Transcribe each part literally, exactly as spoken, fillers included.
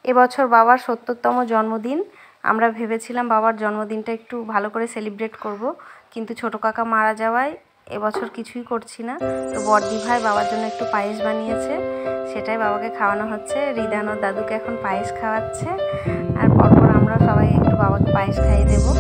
এবছর বাবার সত্তরতম জন্মদিন। আমরা ভেবেছিলাম বাবার জন্মদিনটা একটু ভালো করে সেলিব্রেট করব, কিন্তু ছোটো কাকা মারা যাওয়ায় এবছর কিছুই করছি না। তো বড়দি ভাই বাবার জন্য একটু পায়েস বানিয়েছে, সেটাই বাবাকে খাওয়ানো হচ্ছে। রিদান ও দাদুকে এখন পায়েস খাওয়াচ্ছে, আর পরপর আমরা সবাই একটু বাবাকে পায়েস খাইয়ে দেবো।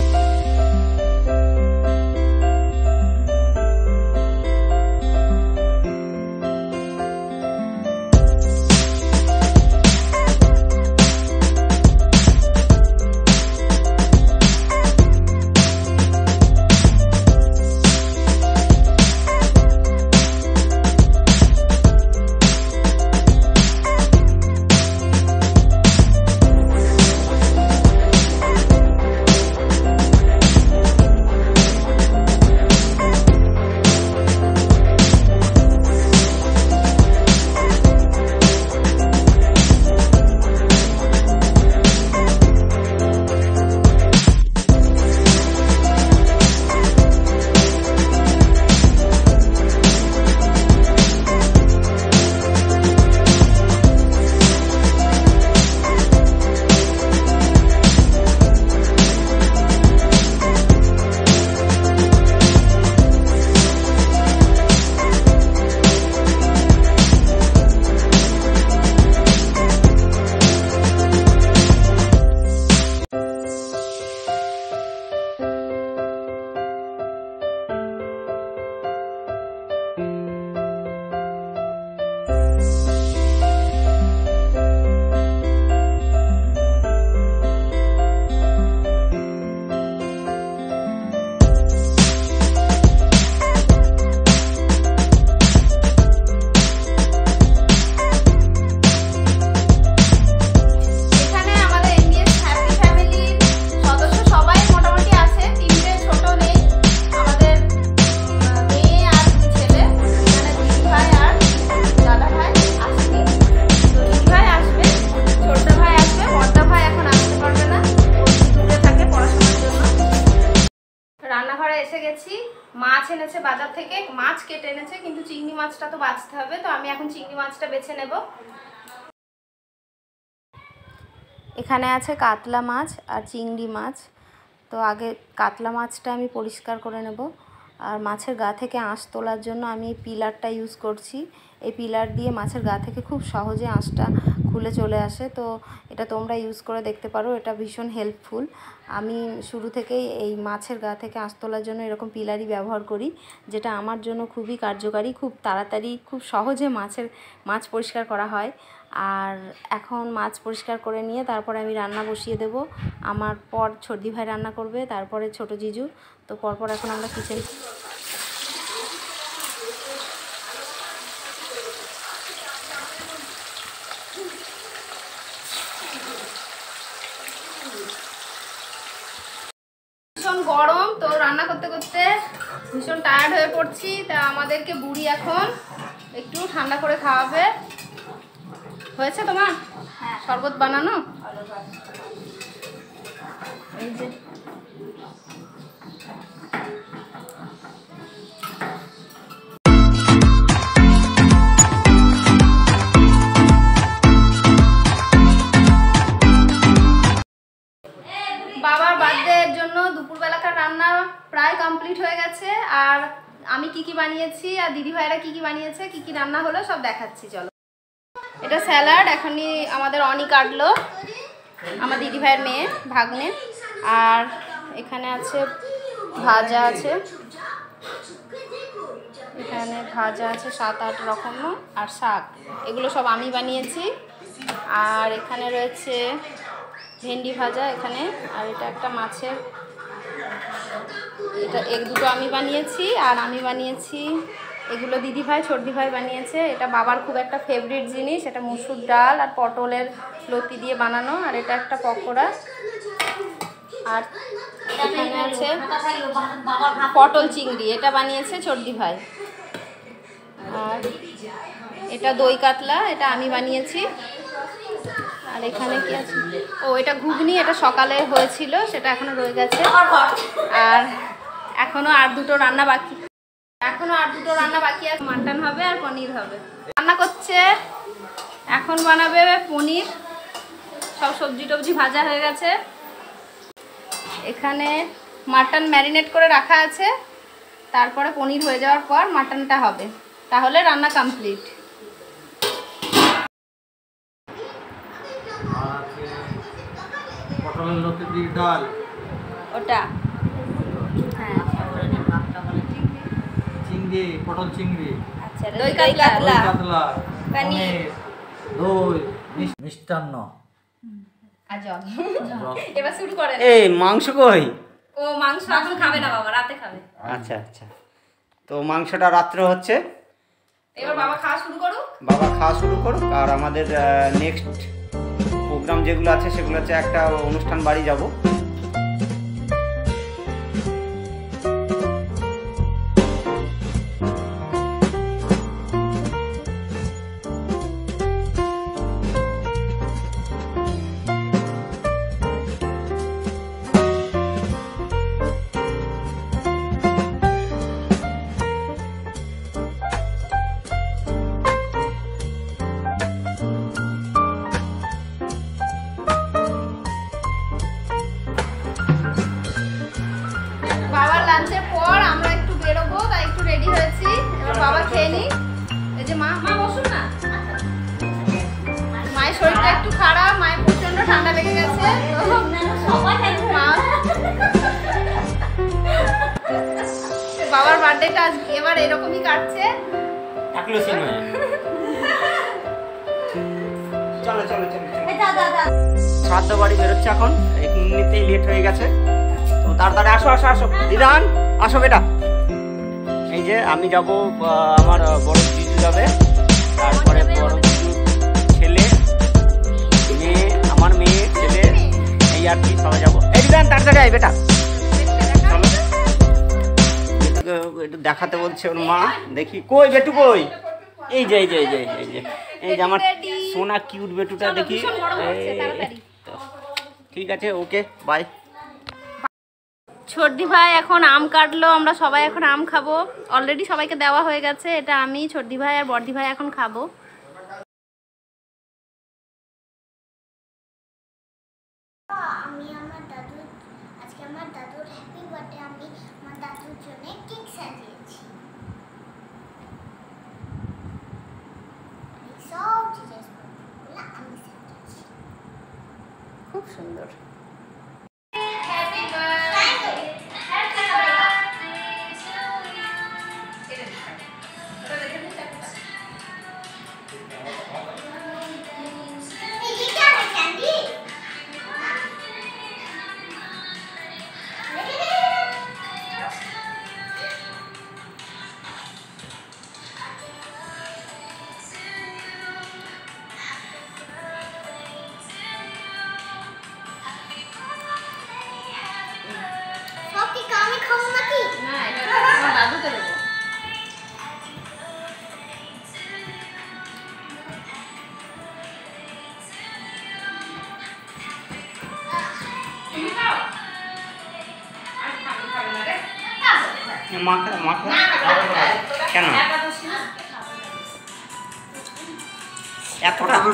রান্নাঘরে এসে গেছি। মাছ এনেছে বাজার থেকে, মাছ কেটে এনেছে, কিন্তু চিংড়ি মাছটা তো বাছতে হবে, তো আমি এখন চিংড়ি মাছটা বেছে নেব। এখানে আছে কাতলা মাছ আর চিংড়ি মাছ। তো আগে কাতলা মাছটা আমি পরিষ্কার করে নেব, আর মাছের গা থেকে আঁশ তোলার জন্য আমি এই পিলারটা ইউজ করছি। এই পিলার দিয়ে মাছের গা থেকে খুব সহজে আঁশটা খুলে চলে আসে, তো এটা তোমরা ইউজ করে দেখতে পারো, এটা ভীষণ হেল্পফুল। আমি শুরু থেকেই এই মাছের গা থেকে আঁশ তোলার জন্য এরকম পিলারই ব্যবহার করি, যেটা আমার জন্য খুবই কার্যকারী। খুব তাড়াতাড়ি খুব সহজে মাছের মাছ পরিষ্কার করা হয়। আর এখন মাছ পরিষ্কার করে নিয়ে তারপরে আমি রান্না বসিয়ে দেব। আমার পর ছোটদি ভাই রান্না করবে, তারপরে ছোট জিজু। তো পরপর এখন আমরা কিচেন ভীষণ গরম, তো রান্না করতে করতে ভীষণ টায়ার্ড হয়ে পড়ছি। তা আমাদেরকে বুড়ি এখন একটু ঠান্ডা করে খাওয়াবে। হয়েছে তোমার শরবত বানানো? এই যে বাবার বার্থডের জন্য দুপুরবেলাকার রান্না প্রায় কমপ্লিট হয়ে গেছে। আর আমি কি কি বানিয়েছি আর দিদি ভাইরা কি কি বানিয়েছে, কি কি রান্না হলো সব দেখাচ্ছি। চলো, এটা স্যালাড এখনই আমাদের অনি কাটলো, আমার দিদি ভাইয়ের মেয়ে ভাগ্নে। আর এখানে আছে ভাজা আছে, এখানে ভাজা আছে সাত আট রকম, আর শাক, এগুলো সব আমি বানিয়েছি। আর এখানে রয়েছে ভেন্ডি ভাজা এখানে, আর এটা একটা মাছের, এটা এক দুটো আমি বানিয়েছি। আর আমি বানিয়েছি এগুলো দিদি ভাই ছোটদি ভাই বানিয়েছে। এটা বাবার খুব একটা ফেভারিট জিনিস, এটা মুসুর ডাল আর পটলের লতি দিয়ে বানানো। আর এটা একটা পকোড়া। আর এখানে আছে পটল চিংড়ি, এটা বানিয়েছে ছোটদি ভাই। আর এটা দই কাতলা, এটা আমি বানিয়েছি। আর এখানে কি আছে, ও এটা ঘুগনি, এটা সকালে হয়েছিল, সেটা এখনো রয়ে গেছে। আর এখনো আর দুটো রান্না বাকি এখনো আর দুটো রান্না বাকি আছে, মাটন হবে আর পনির হবে। রান্না করছে, এখন বানাবে পনির। সব সবজি টবজি ভাজা হয়ে গেছে। এখানে মাটন ম্যারিনেট করে রাখা আছে, তারপরে পনির হয়ে যাওয়ার পর মাটনটা হবে, তাহলে রান্না কমপ্লিট। পটলের লতি ডাল ওটা হ্যাঁ, চিংড়ি, পটল চিংড়ি, আচ্ছা দই কাতলা, কাতলা, পনির, দই, মিষ্টান্ন। এবার শুরু করেন। এই মাংস কই? ও মাংস এখন খাবে না বাবা, রাতে খাবে। আচ্ছা আচ্ছা, তো মাংসটা রাত্রে হচ্ছে, এবার বাবা খাওয়া শুরু করুক। বাবা খাওয়া শুরু করুক। আর আমাদের নেক্সট প্রোগ্রাম যেগুলো আছে সেগুলো হচ্ছে একটা অনুষ্ঠান বাড়ি যাব। বাবার লাঞ্চের পর আমরা একটু বেরোবো, তাই একটু রেডি হয়েছি। এবার বাবা খেয়ে নি। এই যে মা, মা বসুন না। মায়ের শরীরটা একটু খারাপ, মায়ের প্রচন্ড ঠান্ডা লেগে গেছে। মা বাবার বার্থডেটা আজকে এবার এরকমই কাটছে। চলো চলো চলো, শ্রাদ্ধ বাড়ি বেরোচ্ছে এখন, এমনিতেই লেট হয়ে গেছে, তো তাড়াতাড়ি আসো আসো আসো। দিদান আসো বেটা। এই যে আমি যাব, আমার বড় জিজু যাবে, তারপরে বড় জিজু ছেলে, মেয়ে, আমার মেয়ে, ছেলে, এই আর কি সবাই যাবো। এই দিদান তাড়াতাড়ি আয় বেটা, চলো। একটু দেখাতে বলছে ওর মা, দেখি কই বেটু কই। এই যে এই যে এই যে এই যে এই যে আমার সোনা কিউট বেটুটা, দেখি। ঠিক আছে, ওকে বাই। ছোটদি ভাই এখন আম কাটলো, আমরা সবাই এখন আম খাবো। অলরেডি সবাইকে দেওয়া হয়ে গেছে, এটা আমি, ছোটদি ভাই আর বড়দি ভাই এখন খাবো। আমি আমার দাদু, আজকে আমার দাদুর হ্যাপি বার্থডে, আমি আমার দাদুর জন্য কেক সাজিয়েছি। সব জিনিসগুলো আমি সাজিয়েছি, খুব সুন্দর। আমি খাবো নাকি? না, এটা আমার দাদুকে দেবো। মাখা মাখা কেন এতটা?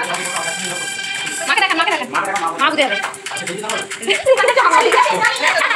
মা বুঝে যাবে